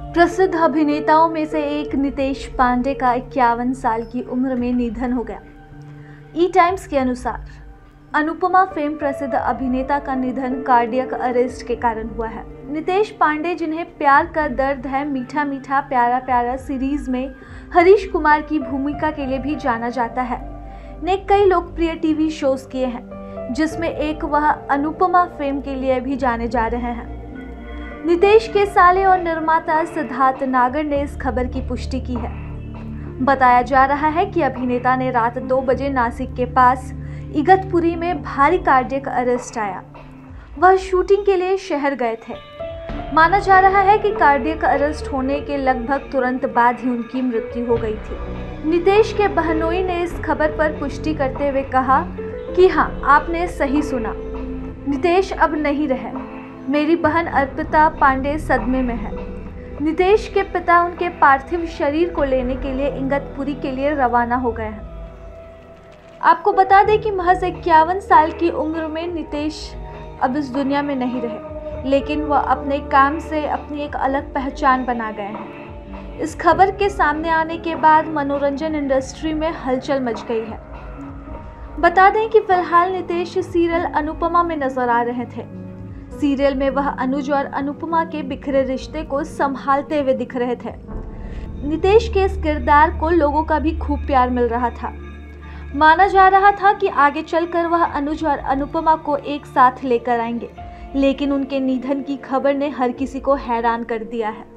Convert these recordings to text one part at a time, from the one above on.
प्रसिद्ध अभिनेताओं में से एक नितेश पांडे का 51 साल की उम्र में निधन हो गया। ई टाइम्स के अनुसार अनुपमा फेम प्रसिद्ध अभिनेता का निधन कार्डियक अरेस्ट के कारण हुआ है। नितेश पांडे, जिन्हें प्यार का दर्द है मीठा मीठा प्यारा प्यारा सीरीज में हरीश कुमार की भूमिका के लिए भी जाना जाता है, ने कई लोकप्रिय टीवी शोज किए हैं, जिसमें एक वह अनुपमा फेम के लिए भी जाने जा रहे हैं। नितेश के साले और निर्माता सिद्धार्थ नागर ने इस खबर की पुष्टि की है। बताया जा रहा है कि अभिनेता ने रात 2 बजे नासिक के पास इगतपुरी में भारी कार्डियक अरेस्ट आया। वह शूटिंग के लिए शहर गए थे। माना जा रहा है कि कार्डियक अरेस्ट होने के लगभग तुरंत बाद ही उनकी मृत्यु हो गई थी। नितेश के बहनोई ने इस खबर पर पुष्टि करते हुए कहा कि हाँ, आपने सही सुना, नितेश अब नहीं रहे। मेरी बहन अर्पिता पांडे सदमे में है। नितेश के पिता उनके पार्थिव शरीर को लेने के लिए इगतपुरी के लिए रवाना हो गए हैं। आपको बता दें कि महज 51 साल की उम्र में नितेश अब इस दुनिया में नहीं रहे, लेकिन वह अपने काम से अपनी एक अलग पहचान बना गए हैं। इस खबर के सामने आने के बाद मनोरंजन इंडस्ट्री में हलचल मच गई है। बता दें कि फिलहाल नितेश सीरियल अनुपमा में नजर आ रहे थे। सीरियल में वह अनुज और अनुपमा के बिखरे रिश्ते को संभालते हुए दिख रहे थे। नितेश के इस किरदार को लोगों का भी खूब प्यार मिल रहा था। माना जा रहा था कि आगे चलकर वह अनुज और अनुपमा को एक साथ लेकर आएंगे, लेकिन उनके निधन की खबर ने हर किसी को हैरान कर दिया है।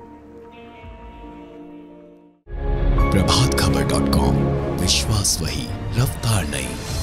प्रभातखबर.com, विश्वास वही, रफ्तार नहीं।